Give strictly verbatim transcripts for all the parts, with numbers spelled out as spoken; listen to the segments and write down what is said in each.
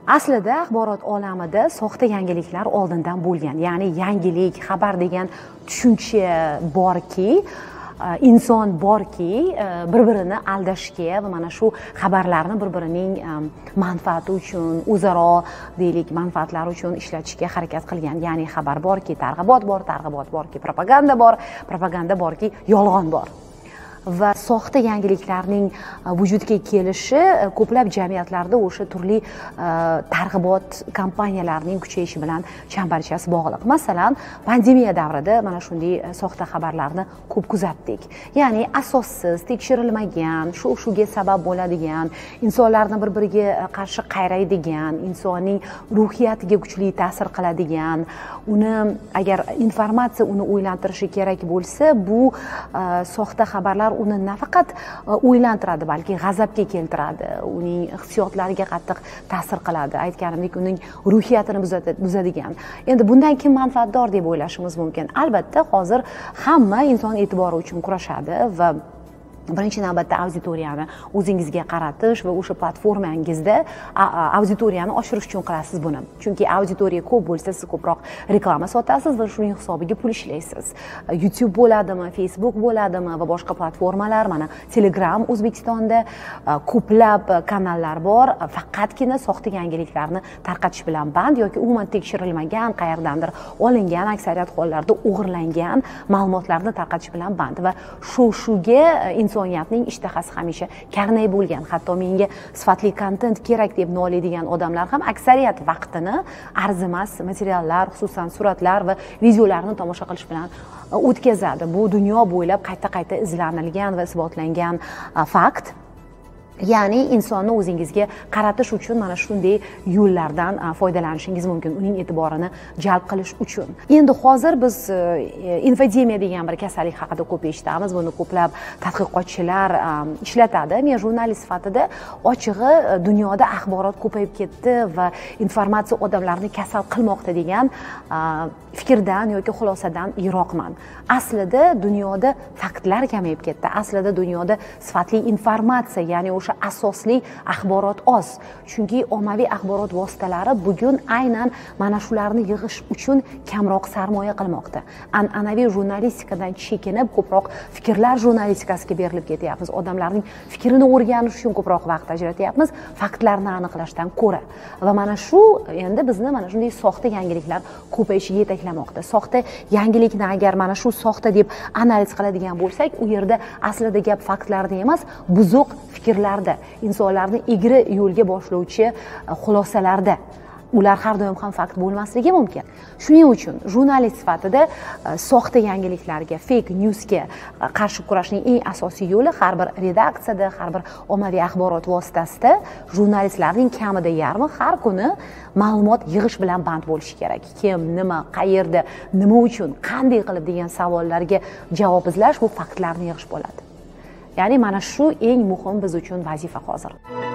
Aslida axborot olamida soxta yangiliklar oldindan bo'lgan. Ya'ni yangilik, xabar degan tushuncha borki, inson borki, bir-birini aldashga va mana shu xabarlarni bir-birining manfaati uchun, o'zaro deylik manfaatlari uchun ishlatishga harakat qilgan. Ya'ni xabar borki, targ'ibot bor, targ'ibot borki, propaganda bor, propaganda borki, yolg'on bor. Va soxta yangiliklarning vujudga kelishi ko'plab jamiyatlarda o'sha turli targ'ibot kompaniyalarining kuchayishi bilan chambarchas bog'liq. Masalan, pandemiya davrida mana shunday soxta xabarlarni ko'p kuzatdik. Ya'ni asossiz, tekshirilmagan, shu shuga sabab bo'ladigan, insonlarni bir-biriga qarshi qayraydigan, insonning ruhiyatiga kuchli ta'sir qiladigan, uni agar informatsiya uni o'ylantirishi kerak bo'lsa, bu soxta xabarlar uni nafaqat o'ylantiradi, balki g'azabga keltiradi, uning hissiyotlariga qattiq ta'sir qiladi. Aytganimdek, uning ruhiyatini buzadigan. Endi bundan kim manfaatdor deb o'ylashimiz mumkin. Albatta, hozir hamma inson e'tibori uchun kurashadi va birinchi navbatda auditoriyani o'zingizga qaratish va o'sha platformangizda auditoriyani oshirish uchun qilasiz buni. Chunki auditoriya ko'p bo'lsa, siz ko'proq reklama sotasiz va shuning hisobiga pul ishlaysiz. YouTube bo'ladimi, Facebook bo'ladimi va boshqa platformalar, mana Telegram O'zbekistonda ko'plab kanallar bor, faqatgina soxta yangiliklarni tarqatish bilan band yoki umuman tekshirilmagan, qayerdandir olingan, aksariyat hollarda o'g'irlangan ma'lumotlarni tarqatish bilan band va shu shuga insoniyatning ishtahasi hamisha karnay bo'lgan. Hatto menga sifatli kontent kerak deb noliydigan odamlar ham aksariyat vaqtini arzimas materiallar, xususan suratlar va videolarni tomosha qilish bilan o'tkazadi. Bu dunyo bo'ylab qayta-qayta izlanilgan va isbotlangan fakt. Ya'ni insonni o'zingizga qaratish uchun mana shunday yo'llardan foydalanishingiz mumkin, uning e'tiborini jalb qilish uchun. Endi hozir biz infodemiya degan bir kasallik haqida ko'p eshitamiz. Buni ko'plab tadqiqotchilar ishlatadi. Men jurnalist sifatida ochig'i dunyoda axborot ko'payib ketdi va informatsiya odamlarni kasal qilmoqda degan fikrdan yoki xulosadan yiroqman. Aslida dunyoda faktlar kamayib ketdi. Aslida dunyoda sifatli informatsiya, ya'ni o'sha asosli axborot oz. Chunki ommaviy axborot vositalari bugun aynan mana shularni yig'ish uchun kamroq sarmoya qilmoqda. An'anaviy jurnalistikadan chekinib, ko'proq fikrlar jurnalistikasiga berilib ketyapmiz. Odamlarning fikrini o'rganish uchun ko'proq vaqt ajratyapmiz, faktlarni aniqlashdan ko'ra. Va mana shu endi bizni mana shunday soxta yangiliklar ko'payishiga yetaklamoqda. Soxta yangilikni agar mana shu soxta deb analiz qiladigan bo'lsak, u yerda aslida gap faktlarda emas, buzuq fikrlarda, insonlarni egri yo'lga boshlovchi xulosalarda. Ular har doim ham fakt bo'lmasligi mumkin. Shuning uchun jurnalist sifatida soxta yangiliklarga, fake newsga qarshi kurashning eng asosiy yo'li har bir redaksiyada, har bir ommaviy axborot vositasida jurnalistlarning kamida yarmi har kuni ma'lumot yig'ish bilan band bo'lishi kerak. Kim, nima, qayerda, nima uchun, qanday qilib degan savollarga javob izlash, bu faktlarni yig'ish bo'ladi. Ya'ni mana shu eng muhim biz uchun vazifa hozir.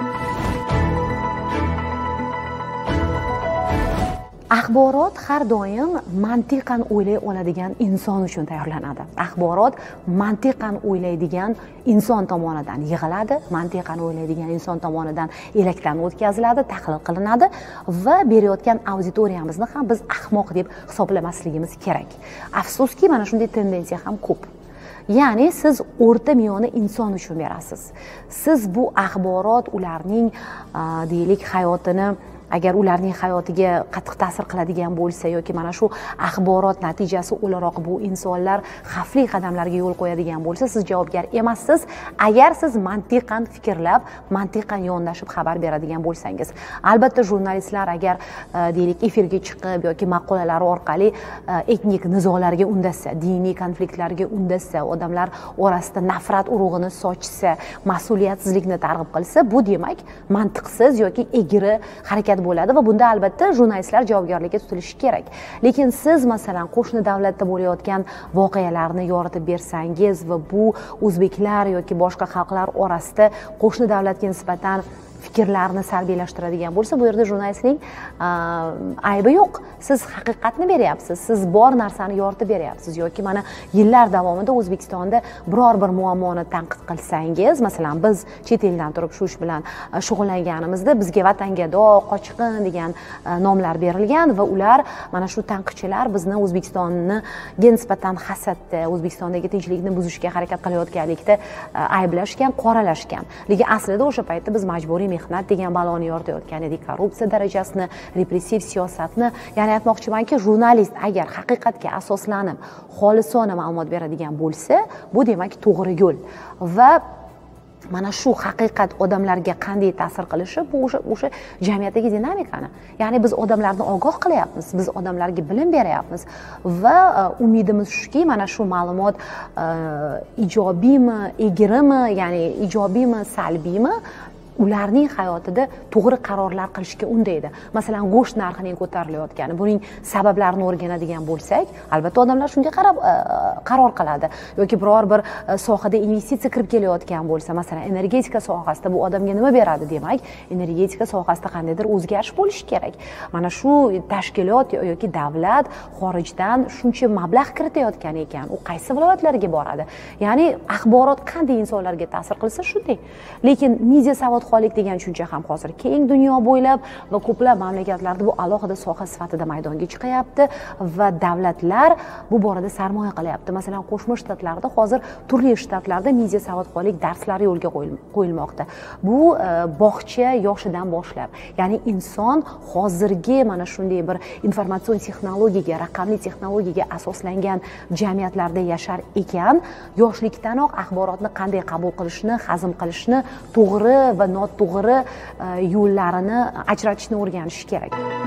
Axborot har doim mantiqan o'ylay oladigan inson uchun tayyorlanadi. Axborot mantiqan o'ylaydigan inson tomonidan yig'iladi, mantiqan o'ylaydigan inson tomonidan elakdan o'tkaziladi, tahlil qilinadi va berayotgan auditoriyamizni ham biz ahmoq deb hisoblamasligimiz kerak. Afsuski, mana shunday tendensiya ham ko'p. Ya'ni siz o'rta miyoni inson uchun berasiz. Siz bu axborot ularning deylik hayotini, agar ularning hayotiga qattiq ta'sir qiladigan bo'lsa yoki mana shu axborot natijasi o'laroq bu insonlar xavfli qadamlarga yo'l qo'yadigan bo'lsa, siz javobgar emassiz. Agar siz mantiqan fikrlab, mantiqan yondashib xabar beradigan bo'lsangiz, albatta jurnalistlar agar deylik efirga chiqib yoki maqolalar orqali etnik nizolarga undasa, diniy konfliktlarga undasa, odamlar orasida nafrat urug'ini sochsa, mas'uliyatsizlikni targ'ib qilsa, bu demak mantiqsiz yoki egri harakat bo'ladi va bunda albatta jurnalistlar javobgarlikka tutilishi kerak. Lekin siz masalan qo'shni davlatda bo'layotgan voqealarni yoritib bersangiz va bu o'zbeklar yoki boshqa xalqlar orasida qo'shni davlatga nisbatan fikrlarni salbiylashtiradigan bo'lsa, bu yerda jurnalistning aybi yo'q. Siz haqiqatni beryapsiz, siz bor narsani yoritib beryapsiz yoki mana yillar davomida O'zbekistonda biror bir muammoni tanqid qilsangiz, masalan, biz chet eldan turib shu ish bilan shug'ullanganimizda bizga vatangado, qochqin degan nomlar berilgan va ular mana shu tanqidchilar bizni O'zbekistonnga nisbatan hasadda, O'zbekistondagi tinchlikni buzishga harakat qilayotganlikda ayblashgan, qoralashgan. Lekin aslida o'sha paytda biz majburiy mehnat degan baloni yoritayotgan edik, korrupsiya darajasini, repressiv siyosatni. Ya'ni aytmoqchimanki, jurnalist agar haqiqatga asoslanib, xolisona ma'lumot beradigan bo'lsa, bu demak to'g'ri yo'l. Va mana shu haqiqat odamlarga qanday ta'sir qilishi, bu o'sha o'sha jamiyatdagi dinamikani. Ya'ni biz odamlarni ogoh qilyapmiz, biz odamlarga bilim beryapmiz va umidimiz shuki, mana shu ma'lumot ijobiymi, egirimi, ya'ni ijobiymi, salbiymi, ularning hayotida to'g'ri qarorlar qilishga undaydi. Masalan, go'sht narxining ko'tarilayotgani, buning sabablarini o'rganadigan bo'lsak, albatta odamlar shunga qarab qaror qiladi. Yoki biror bir sohada investitsiya kirib kelayotgan bo'lsa, masalan, energetika sohasida bu odamga nima beradi? Demak, energetika sohasida qandaydir o'zgarish bo'lishi kerak. Mana shu tashkilot yoki davlat xorijdan shuncha mablag' kiritayotgan ekan, u qaysi viloyatlarga boradi? Ya'ni axborot qanday insonlarga ta'sir qilsa shunday. Lekin media savod xolik degan tushuncha ham hozir keng dunyo bo'ylab va ko'plab mamlakatlarda bu alohida soha sifatida maydonga chiqyapti va davlatlar bu borada sarmoya qilyapti. Masalan, Qo'shma Shtatlarda hozir turli shtatlarda media savodxonlik darslari yo'lga qo'yilmoqda. Bu bog'cha yoshidan boshlab, ya'ni inson hozirgi mana shunday bir informatsion texnologiyaga, raqamli texnologiyaga asoslangan jamiyatlarda yashar ekan, yoshlikdanoq axborotni qanday qabul qilishni, hazm qilishni, to'g'ri va noto'g'ri yo'llarini ajratishni o'rganish kerak.